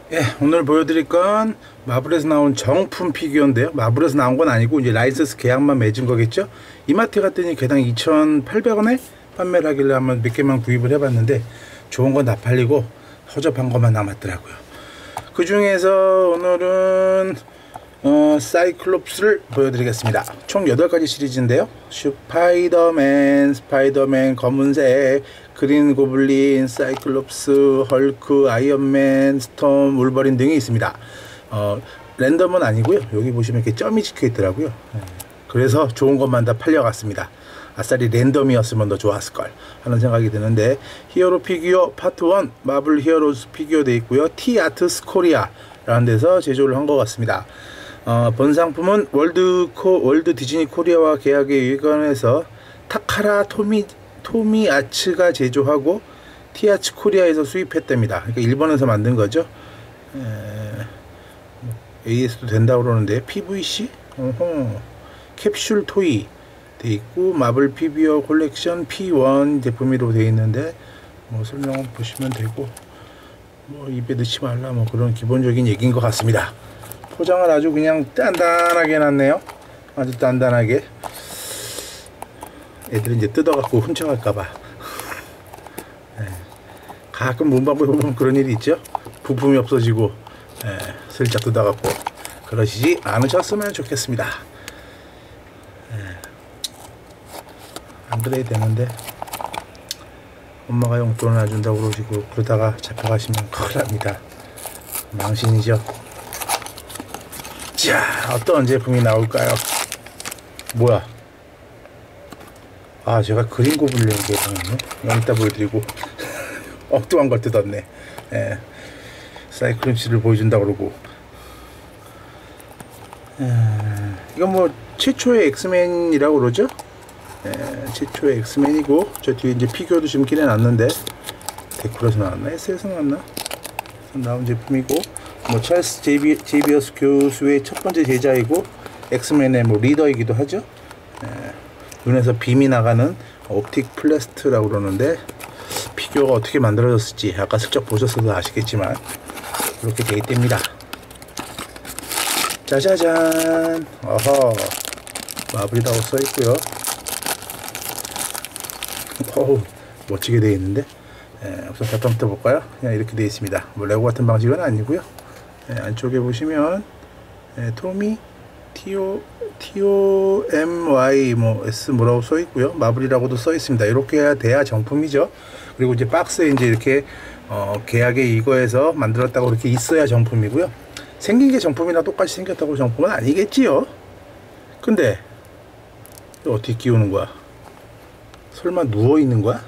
예, 오늘 보여드릴 건 마블에서 나온 정품 피규어인데요. 마블에서 나온 건 아니고 이제 라이선스 계약만 맺은 거겠죠. 이마트 갔더니 개당 2,800원에 판매를 하길래 한번 몇 개만 구입을 해봤는데 좋은 건 다 팔리고 허접한 것만 남았더라고요. 그 중에서 오늘은 사이클롭스를 보여드리겠습니다. 총 8가지 시리즈인데요. 스파이더맨 검은색, 그린 고블린, 사이클롭스, 헐크, 아이언맨, 스톰, 울버린 등이 있습니다. 랜덤은 아니고요. 여기 보시면 이렇게 점이 찍혀 있더라고요. 그래서 좋은 것만 다 팔려갔습니다. 아싸리 랜덤이었으면 더 좋았을걸 하는 생각이 드는데, 히어로 피규어 파트 1 마블 히어로즈 피규어 되어 있고요. 티아트스 코리아 라는 데서 제조를 한 것 같습니다. 본 상품은 월드 디즈니 코리아와 계약에 의거해서 타카라 토미아츠가 제조하고 티아츠 코리아에서 수입했답니다. 그러니까 일본에서 만든 거죠. AS도 된다고 그러는데 PVC? 캡슐 토이 돼 있고 마블 피규어 콜렉션 P1 제품으로 되어 있는데 뭐 설명은 보시면 되고, 뭐 입에 넣지 말라 뭐 그런 기본적인 얘기인 것 같습니다. 포장을 아주 그냥 단단하게 해놨네요. 아주 단단하게. 애들이 이제 뜯어갖고 훔쳐갈까봐. 가끔 문방구에 보면 그런 일이 있죠. 부품이 없어지고 슬쩍 뜯어갖고. 그러시지 않으셨으면 좋겠습니다. 안 그래야 되는데 엄마가 용돈을 안 준다고 그러시고 그러다가 잡혀가시면 큰일 납니다. 망신이죠. 자, 어떤 제품이 나올까요? 뭐야? 아, 제가 그린 고블린 개봉했네. 여기 이따 보여드리고 엉뚱한 걸 뜯었네. 사이클립스를 보여준다 그러고. 이건 뭐 최초의 엑스맨이라고 그러죠? 최초의 엑스맨이고, 저 뒤에 이제 피규어도 지금 끼내놨는데 데코에서 나왔나? S에서 나왔나? 나온 제품이고, 뭐 찰스 제이비어스 교수의 첫 번째 제자이고 엑스맨의 뭐 리더이기도 하죠. 눈에서 빔이 나가는 옵틱 플래스트라고 그러는데, 피규어가 어떻게 만들어졌을지 아까 슬쩍 보셨어도 아시겠지만 이렇게 되어 있답니다. 짜자잔. 어허, 마블이라고 써있고요. 어우, 멋지게 되어 있는데, 우선 닫아부터 볼까요? 그냥 이렇게 되어 있습니다. 뭐 레고 같은 방식은 아니고요. 안쪽에 보시면 토미 TOMY 뭐 S 뭐라고 써 있고요. 마블이라고도 써 있습니다. 이렇게 해야 돼야 정품이죠. 그리고 이제 박스에 이제 이렇게 계약에 이거에서 만들었다고 이렇게 있어야 정품이고요. 생긴 게 정품이랑 똑같이 생겼다고 정품은 아니겠지요. 근데 이거 어떻게 끼우는 거야? 설마 누워 있는 거야?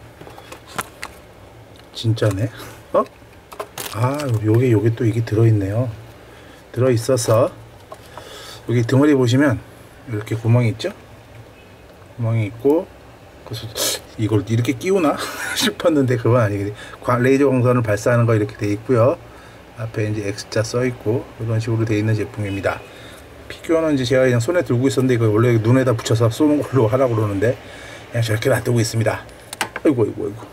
진짜네. 아, 요게 또 이게 들어있네요. 들어있어서 여기 등허리 보시면 이렇게 구멍이 있죠? 구멍이 있고, 그래서 이걸 이렇게 끼우나 싶었는데 그건 아니겠지. 레이저 광선을 발사하는 거 이렇게 돼 있고요. 앞에 이제 X자 써 있고 이런 식으로 돼 있는 제품입니다. 피규어는 이제 제가 그냥 손에 들고 있었는데 이거 원래 눈에다 붙여서 쏘는 걸로 하라고 그러는데 그냥 저렇게 놔두고 있습니다. 아이고.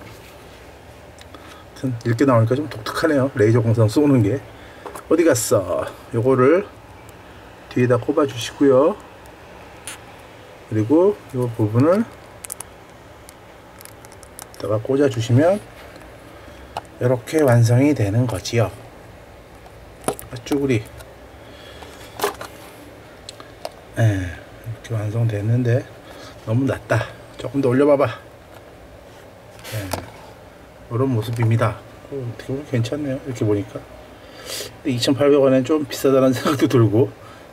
이렇게 나오니까 좀 독특하네요. 레이저 광선 쏘는 게. 어디 갔어? 요거를 뒤에다 꼽아 주시고요. 그리고 이 부분을 다가 꽂아 주시면 이렇게 완성이 되는 거지요. 쭈구리. 이렇게 완성됐는데 너무 낮다. 조금 더 올려봐봐. 이런 모습입니다. 어떻게 보면 괜찮네요. 이렇게 보니까. 근데 2,800원엔 좀 비싸다는 생각도 들고,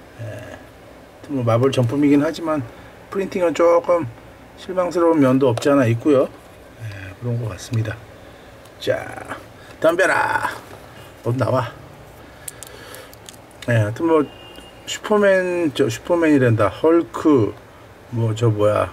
뭐 마블 정품이긴 하지만 프린팅은 조금 실망스러운 면도 없지 않아 있고요. 그런 것 같습니다. 자, 덤벼라. 어디 나와. 하여튼 뭐 슈퍼맨이란다. 헐크, 뭐 저 뭐야.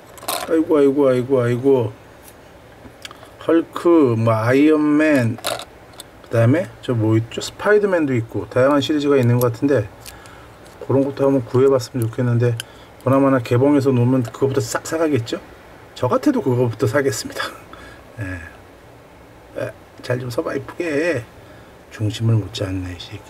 아이고. 헐크, 뭐 아이언맨, 그 다음에 저 뭐 있죠? 스파이더맨도 있고 다양한 시리즈가 있는 것 같은데 그런 것도 한번 구해봤으면 좋겠는데, 보나마나 개봉해서 놓으면 그거부터 싹 사가겠죠? 저 같아도 그거부터 사겠습니다. 잘 좀 써봐 이쁘게. 중심을 못 잡네, 이 새끼.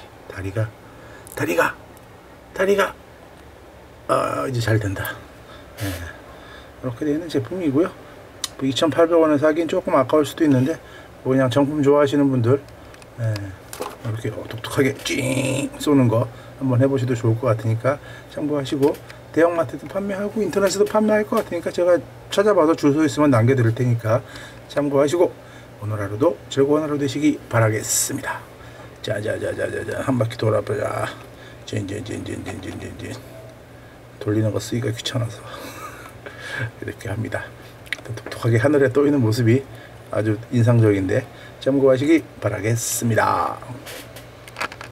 다리가. 이제 잘 된다. 이렇게 되는 제품이고요. 2,800원에 사긴 조금 아까울 수도 있는데, 뭐 그냥 정품 좋아하시는 분들, 이렇게 독특하게 찡 쏘는 거 한번 해보셔도 좋을 것 같으니까 참고하시고, 대형마트도 판매하고 인터넷에도 판매할 것 같으니까 제가 찾아봐서 줄 서 있으면 남겨드릴 테니까 참고하시고, 오늘 하루도 즐거운 하루 되시기 바라겠습니다. 자자자자자자, 한 바퀴 돌아보자. 진 돌리는 거 쓰기가 귀찮아서 이렇게 합니다. 독특하게 하늘에 떠 있는 모습이 아주 인상적인데 참고하시기 바라겠습니다.